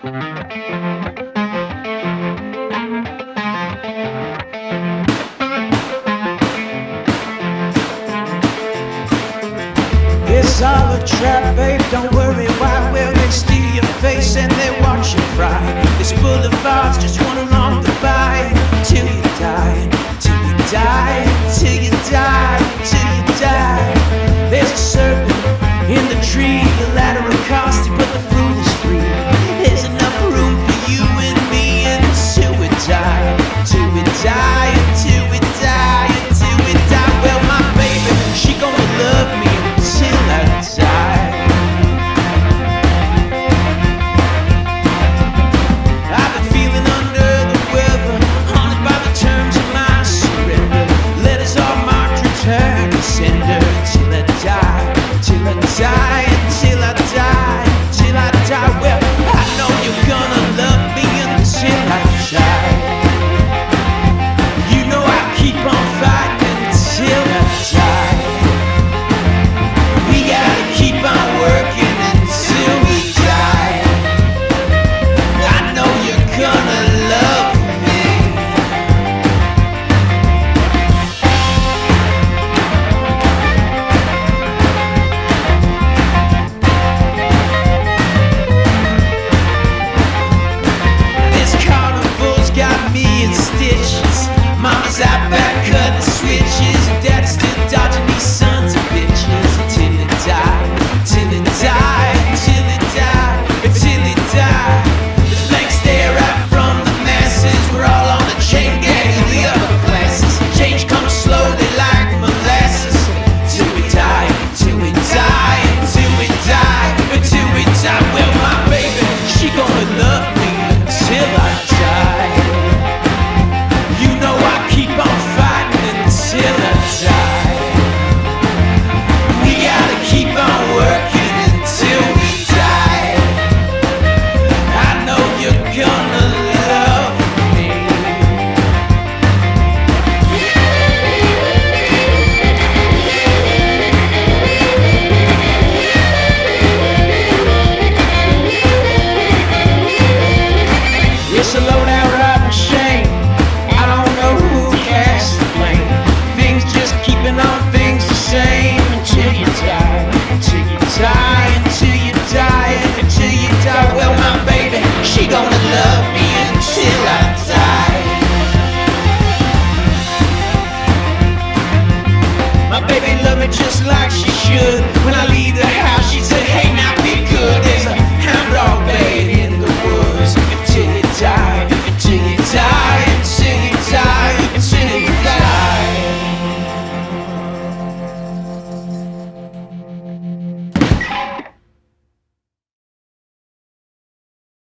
It's all a trap, babe, don't worry why. Well, they steal your face and they watch you fry. This boulevard's just one along the by. Till you die, till you die, till you die.